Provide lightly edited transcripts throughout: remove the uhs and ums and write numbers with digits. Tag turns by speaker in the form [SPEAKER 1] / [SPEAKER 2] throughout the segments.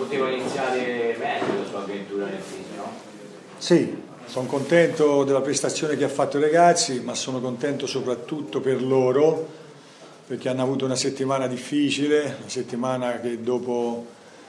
[SPEAKER 1] poteva iniziare meglio la sua avventura nel fisico, no?
[SPEAKER 2] Sì, sono contento della prestazione che ha fatto i ragazzi, ma sono contento soprattutto per loro, perché hanno avuto una settimana difficile, una settimana che dopo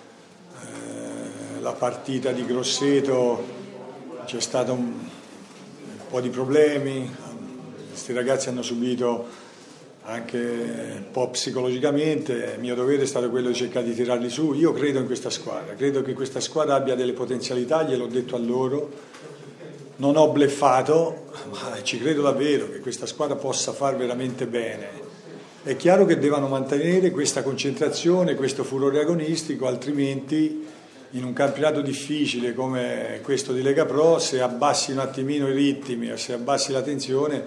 [SPEAKER 2] la partita di Grosseto c'è stato un po' di problemi, questi ragazzi hanno subito anche un po' psicologicamente. Il mio dovere è stato quello di cercare di tirarli su. Io credo in questa squadra, credo che questa squadra abbia delle potenzialità, gliel'ho detto a loro, non ho bleffato, ma ci credo davvero che questa squadra possa far veramente bene. È chiaro che devono mantenere questa concentrazione, questo furore agonistico, altrimenti in un campionato difficile come questo di Lega Pro, se abbassi un attimino i ritmi o se abbassi la tensione,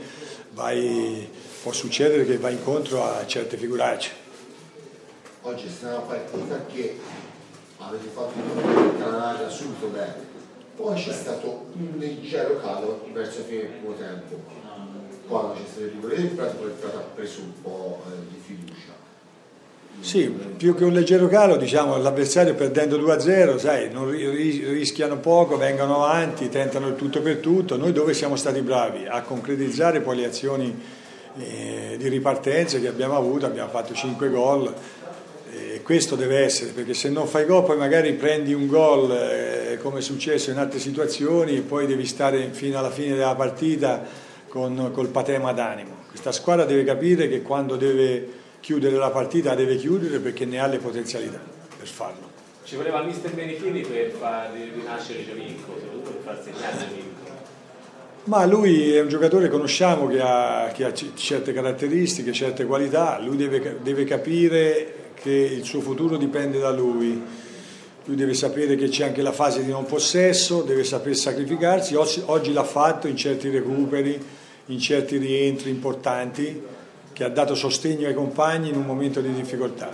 [SPEAKER 2] può succedere che vai incontro a certe figuracce.
[SPEAKER 3] Oggi è stata una partita che avete fatto incanalare subito bene, poi c'è stato un leggero calo verso la fine del primo tempo, quando c'è stato il rigore del Prato, il Prato ha preso un po' di fiducia.
[SPEAKER 2] Sì, più che un leggero calo, diciamo, l'avversario perdendo 2-0, sai, non rischiano poco, vengono avanti, tentano il tutto per tutto. Noi dove siamo stati bravi? A concretizzare poi le azioni di ripartenza che abbiamo avuto, abbiamo fatto 5 gol, e questo deve essere, perché se non fai gol poi magari prendi un gol come è successo in altre situazioni e poi devi stare fino alla fine della partita col patema d'animo. Questa squadra deve capire che quando deve chiudere la partita deve chiudere, perché ne ha le potenzialità per farlo.
[SPEAKER 1] Ci voleva il mister Benichini per far rinascere Giovinco, soprattutto per far segnare Giovinco.
[SPEAKER 2] Ma lui è un giocatore che conosciamo, che ha certe caratteristiche, certe qualità. Lui deve capire che il suo futuro dipende da lui. Lui deve sapere che c'è anche la fase di non possesso, deve saper sacrificarsi. Oggi l'ha fatto in certi recuperi, in certi rientri importanti, che ha dato sostegno ai compagni in un momento di difficoltà.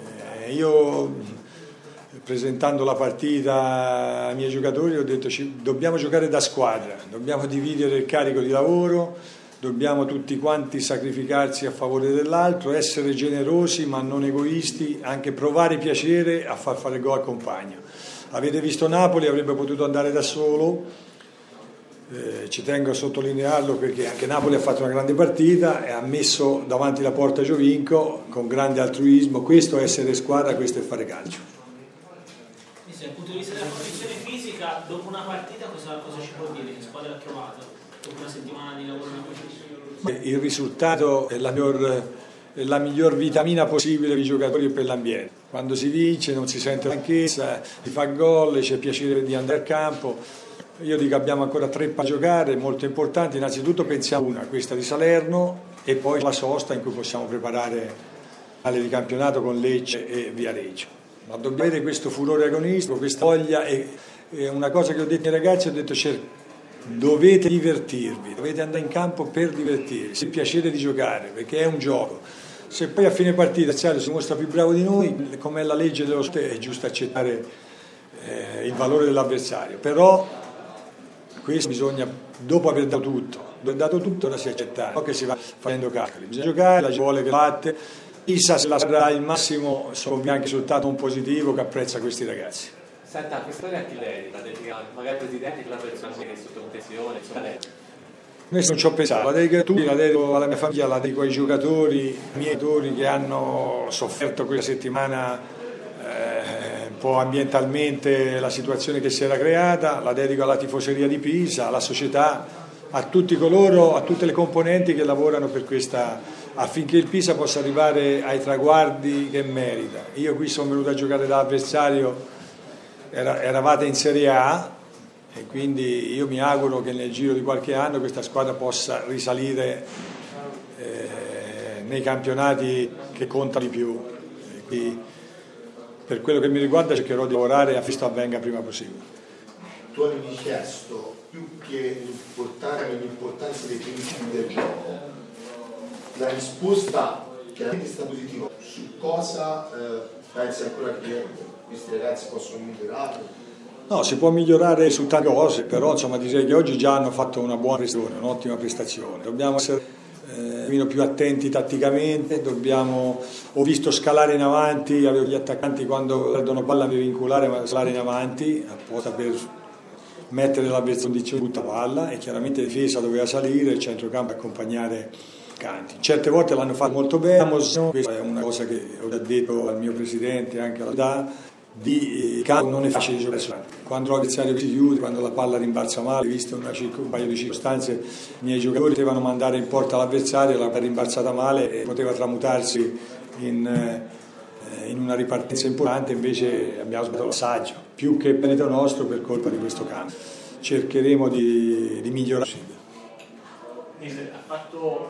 [SPEAKER 2] Io, presentando la partita ai miei giocatori, ho detto dobbiamo giocare da squadra, dobbiamo dividere il carico di lavoro, dobbiamo tutti quanti sacrificarsi a favore dell'altro, essere generosi ma non egoisti, anche provare piacere a far fare gol al compagno. Avete visto Napoli, avrebbe potuto andare da solo, ci tengo a sottolinearlo perché anche Napoli ha fatto una grande partita e ha messo davanti la porta Giovinco con grande altruismo. Questo è essere squadra, questo è fare calcio.
[SPEAKER 4] Dal punto di vista della condizione fisica, dopo una partita cosa ci può dire? Che squadra ha trovato? Dopo una settimana di lavoro?
[SPEAKER 2] Il risultato è la miglior vitamina possibile per i giocatori e per l'ambiente. Quando si vince non si sente stanchezza, si fa gol, c'è piacere di andare al campo. Io dico abbiamo ancora 3 partite da giocare molto importanti. Innanzitutto pensiamo una, questa di Salerno, e poi la sosta in cui possiamo preparare alle di campionato con Lecce e Viareggio. Ma dobbiamo avere questo furore agonistico, questa voglia, e una cosa che ho detto ai ragazzi, ho detto dovete divertirvi, dovete andare in campo per divertirvi, il piacere di giocare, perché è un gioco. Se poi a fine partita si mostra più bravo di noi, come è la legge dello sport, è giusto accettare il valore dell'avversario, però questo bisogna, dopo aver dato tutto, ora si accetta, non che si va facendo calcoli, bisogna giocare, la vuole che batte. Chissà se la sarà il massimo, sono anche il risultato un positivo che apprezza questi ragazzi.
[SPEAKER 1] Senta, questa storia a chi lei? Magari il presidente, la persona che è sotto pressione, insomma lei.
[SPEAKER 2] Questo non ci ho pensato, la dedico a tutti, la dedico alla mia famiglia, la dedico ai giocatori, ai miei giocatori che hanno sofferto quella settimana un po' ambientalmente la situazione che si era creata, la dedico alla tifoseria di Pisa, alla società, a tutti coloro, a tutte le componenti che lavorano per questa, affinché il Pisa possa arrivare ai traguardi che merita. Io qui sono venuto a giocare da avversario, eravate in Serie A, e quindi io mi auguro che nel giro di qualche anno questa squadra possa risalire nei campionati che contano di più. E quindi, per quello che mi riguarda, cercherò di lavorare affinché questo avvenga prima possibile.
[SPEAKER 3] Tu avevi chiesto più che l'importanza dei principi del gioco, la risposta chiaramente è stata positiva. Su cosa pensi ancora che questi ragazzi possono migliorare?
[SPEAKER 2] No, si può migliorare su tante cose, però insomma direi che oggi già hanno fatto una buona prestazione, un'ottima prestazione. Dobbiamo essere più attenti tatticamente, ho visto scalare in avanti, avevo gli attaccanti quando perdono palla mi vincolare, ma scalare in avanti apposta per mettere l'avversario in condizione di butta palla, e chiaramente la difesa doveva salire, il centrocampo accompagnare canti. Certe volte l'hanno fatto molto bene, questa è una cosa che ho già detto al mio presidente, anche alla di campo non è facile giocare. Quando l'avversario si chiude, quando la palla rimbalza male, visto un paio di circostanze, i miei giocatori potevano mandare in porta l'avversario, la palla rimbalzata male e poteva tramutarsi in una ripartenza importante, invece abbiamo sbagliato l'assaggio, più che merito nostro per colpa di questo campo. Cercheremo di migliorare.
[SPEAKER 4] Ha fatto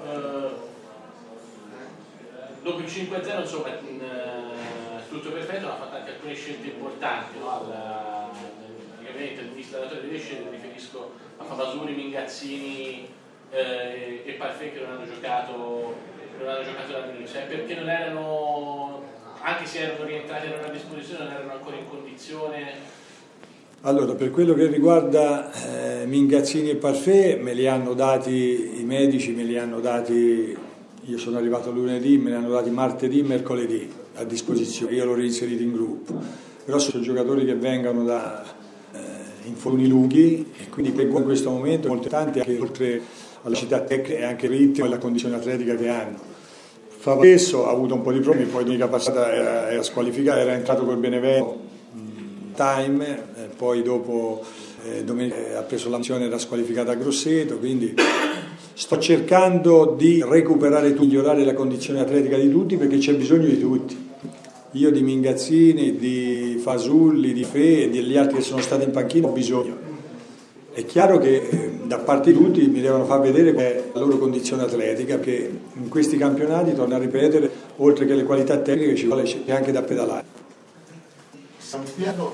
[SPEAKER 4] dopo il 5-0, insomma, tutto perfetto, ha fatto anche alcune scelte importanti, no? Praticamente il mister delle scelte, mi riferisco a Favasuri, Mingazzini e Parfait, che non hanno giocato dall'inizio, perché non erano, anche se erano rientrati, erano a disposizione, non erano ancora in condizione.
[SPEAKER 2] Allora, per quello che riguarda Mingazzini e Parfait, me li hanno dati i medici, me li hanno dati, io sono arrivato lunedì, me li hanno dati martedì e mercoledì a disposizione, io l'ho reinserito in gruppo, però sono giocatori che vengono da infortuni lunghi, e quindi in questo momento è molto importante, anche oltre alla città tecnica e anche il ritmo e la condizione atletica che hanno. Favaresso ha avuto un po' di problemi, poi domenica passata era squalificato, era entrato col Benevento time, poi dopo domenica ha preso la missione, era squalificata a Grosseto, quindi sto cercando di recuperare migliorare la condizione atletica di tutti, perché c'è bisogno di tutti. Io di Mingazzini, di Fasulli, di Fe e degli altri che sono stati in panchina ho bisogno. È chiaro che da parte di tutti mi devono far vedere qual è la loro condizione atletica, perché in questi campionati, torno a ripetere, oltre che le qualità tecniche ci vuole anche da pedalare.
[SPEAKER 3] San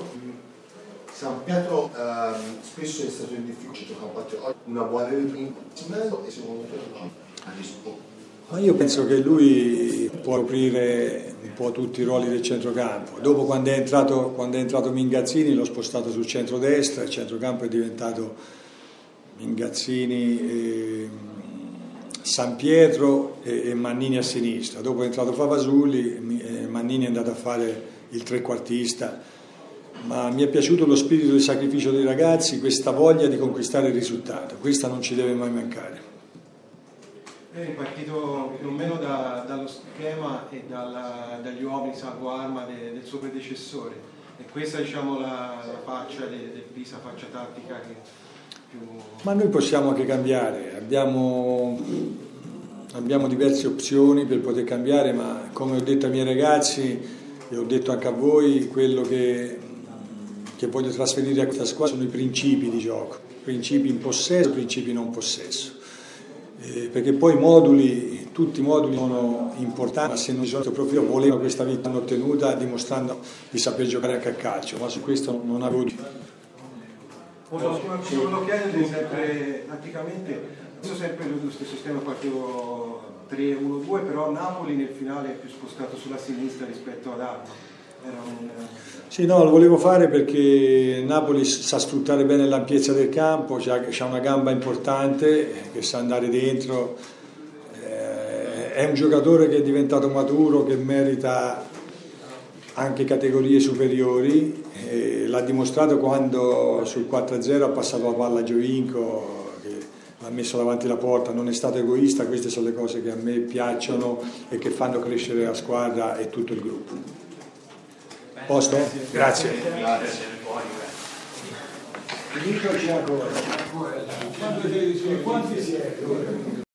[SPEAKER 3] Pietro spesso è stato in difficoltà, una buona ripresa e secondo te ha risposto.
[SPEAKER 2] Ma io penso che lui può aprire un po' tutti i ruoli del centrocampo. Dopo, quando è entrato Mingazzini, l'ho spostato sul centrodestra, il centrocampo è diventato Mingazzini, San Pietro e Mannini a sinistra. Dopo è entrato Favasuli, Mannini è andato a fare il trequartista. Ma mi è piaciuto lo spirito di sacrificio dei ragazzi, questa voglia di conquistare il risultato, questa non ci deve mai mancare.
[SPEAKER 5] È partito più o meno dallo schema e dagli uomini salvo arma del suo predecessore, e questa, diciamo, la faccia del Pisa, faccia tattica che più...
[SPEAKER 2] Ma noi possiamo anche cambiare, abbiamo diverse opzioni per poter cambiare, ma come ho detto ai miei ragazzi e ho detto anche a voi, quello che voglio trasferire a questa squadra sono i principi di gioco, principi in possesso, principi non possesso. Perché poi tutti i moduli sono importanti, ma se non sono proprio volevano questa vita hanno ottenuta dimostrando di saper giocare anche a calcio, ma su questo non avevo
[SPEAKER 5] volevo chiederti sempre praticamente, io sempre lo stesso sistema, partivo 3-1-2, però Napoli nel finale è più spostato sulla sinistra rispetto ad Arma.
[SPEAKER 2] Sì, no, lo volevo fare perché Napoli sa sfruttare bene l'ampiezza del campo, c'ha una gamba importante che sa andare dentro, è un giocatore che è diventato maturo, che merita anche categorie superiori, l'ha dimostrato quando sul 4-0 ha passato la palla a Giovinco, che l'ha messo davanti la porta, non è stato egoista. Queste sono le cose che a me piacciono e che fanno crescere la squadra e tutto il gruppo. Posto? Grazie. Quanti siete?